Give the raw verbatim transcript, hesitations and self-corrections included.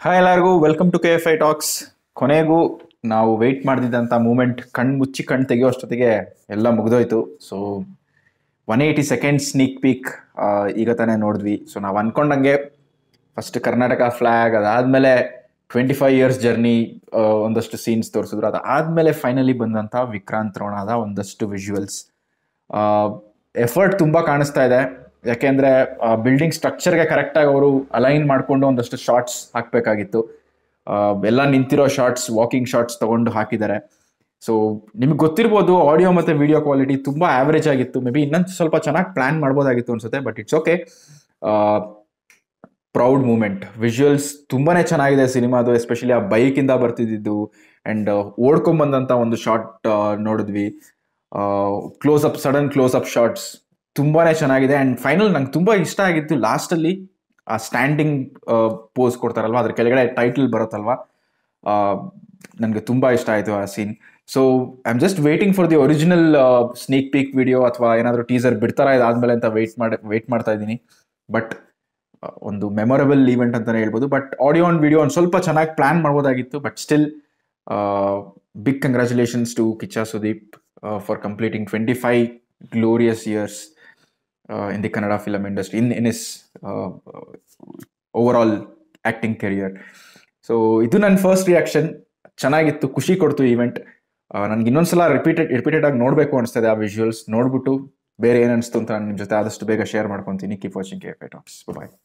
Hi ಎಲ್ಲರಿಗೂ welcome to K F I talks. ಕೊನೆಗೂ ನಾವು ವೆಯ್ಟ್ ಮಾಡ್ತಿದ್ದಂಥ ಮೂಮೆಂಟ್ ಕಣ್ಣು ಮುಚ್ಚಿ ಕಣ್ಣು ತೆಗೆಯೋ ಅಷ್ಟೊತ್ತಿಗೆ ಎಲ್ಲ ಮುಗಿದೋಯ್ತು. So one eighty seconds sneak peek ಈಗ ತಾನೇ ನೋಡಿದ್ವಿ. ಸೊ ನಾವು ಅಂದ್ಕೊಂಡಂಗೆ ಫಸ್ಟ್ ಕರ್ನಾಟಕ ಫ್ಲ್ಯಾಗ್, ಅದಾದಮೇಲೆ ಟ್ವೆಂಟಿ ಫೈವ್ ಇಯರ್ಸ್ ಜರ್ನಿ, ಒಂದಷ್ಟು ಸೀನ್ಸ್ ತೋರಿಸಿದ್ರು. ಅದಾದಮೇಲೆ ಫೈನಲಿ ಬಂದಂಥ ವಿಕ್ರಾಂತ್ ರೋಣಾದ ಒಂದಷ್ಟು ವಿಜುವಲ್ಸ್. ಎಫರ್ಟ್ ತುಂಬ ಕಾಣಿಸ್ತಾ ಇದೆ, ಯಾಕೆಂದರೆ ಬಿಲ್ಡಿಂಗ್ ಸ್ಟ್ರಕ್ಚರ್ಗೆ ಕರೆಕ್ಟಾಗಿ ಅವರು ಅಲೈನ್ ಮಾಡಿಕೊಂಡು ಒಂದಷ್ಟು ಶಾರ್ಟ್ಸ್ ಹಾಕಬೇಕಾಗಿತ್ತು. ಎಲ್ಲ ನಿಂತಿರೋ ಶಾರ್ಟ್ಸ್, ವಾಕಿಂಗ್ ಶಾರ್ಟ್ಸ್ ತೊಗೊಂಡು ಹಾಕಿದ್ದಾರೆ. ಸೊ ನಿಮ್ಗೆ ಗೊತ್ತಿರ್ಬೋದು, ಆಡಿಯೋ ಮತ್ತು ವಿಡಿಯೋ ಕ್ವಾಲಿಟಿ ತುಂಬ ಆ್ಯಾವ್ರೇಜ್ ಆಗಿತ್ತು. ಮೇ ಬಿ ಇನ್ನೊಂದು ಸ್ವಲ್ಪ ಚೆನ್ನಾಗಿ ಪ್ಲ್ಯಾನ್ ಮಾಡ್ಬೋದಾಗಿತ್ತು ಅನ್ಸುತ್ತೆ, but it's okay. Proud moment. Visuals ತುಂಬಾ ಚೆನ್ನಾಗಿದೆ ಸಿನಿಮಾದು, ಎಸ್ಪೆಷಲಿ ಆ ಬೈಕಿಂದ ಬರ್ತಿದ್ದು ಆ್ಯಂಡ್ ಓಡ್ಕೊಂಬಂದಂಥ ಒಂದು ಶಾರ್ಟ್ ನೋಡಿದ್ವಿ. Close up, sudden close up shots ತುಂಬಾ ಚೆನ್ನಾಗಿದೆ. ಆ್ಯಂಡ್ ಫೈನಲ್ ನಂಗೆ ತುಂಬ ಇಷ್ಟ ಆಗಿತ್ತು ಲಾಸ್ಟಲ್ಲಿ ಆ ಸ್ಟ್ಯಾಂಡಿಂಗ್ ಪೋಸ್ ಕೊಡ್ತಾರಲ್ವ, ಅದ್ರ ಕೆಳಗಡೆ ಟೈಟಲ್ ಬರುತ್ತಲ್ವ, ನನಗೆ ತುಂಬ ಇಷ್ಟ ಆಯಿತು ಆ scene. So I am just waiting for the original sneak peek video ಅಥವಾ ಏನಾದರೂ ಟೀಸರ್ ಬಿಡ್ತಾರಾ ಇದಾದ್ಮೇಲೆ ಅಂತ ವೆಯ್ಟ್ ಮಾಡಿ ವೆಯ್ಟ್ ಮಾಡ್ತಾ ಇದ್ದೀನಿ. ಬಟ್ ಒಂದು ಮೆಮೊರಬಲ್ ಈವೆಂಟ್ ಅಂತಲೇ ಹೇಳ್ಬೋದು. ಬಟ್ ಆಡಿಯೋ ಆ್ಯಂಡ್ ವಿಡಿಯೋ ಒಂದು ಸ್ವಲ್ಪ ಚೆನ್ನಾಗಿ ಪ್ಲ್ಯಾನ್ ಮಾಡ್ಬೋದಾಗಿತ್ತು. But still big congratulations to Kichcha Sudeep for completing twenty five glorious years Uh, in the Kannada film industry, in, in his uh, overall acting career. So ಇದು ನನ್ನ first reaction. ಚೆನ್ನಾಗಿತ್ತು, ಖುಷಿ ಕೊಡ್ತು event. ನನಗೆ ಇನ್ನೊಂದ್ಸಲ ರಿಪೀಟೆಡ್ ರಿಪೀಟೆಡ್ ಆಗಿ ನೋಡಬೇಕು ಅನಿಸ್ತದೆ ಆ ವಿಜುವಲ್ಸ್. ನೋಡ್ಬಿಟ್ಟು ಬೇರೆ ಏನು ಅನಿಸ್ತು ಅಂತ ನಾನು ನಿಮ್ಮ ಜೊತೆ ಆದಷ್ಟು ಬೇಗ ಶೇರ್ ಮಾಡ್ಕೊತೀನಿ. Keep watching K F I talks. Bye.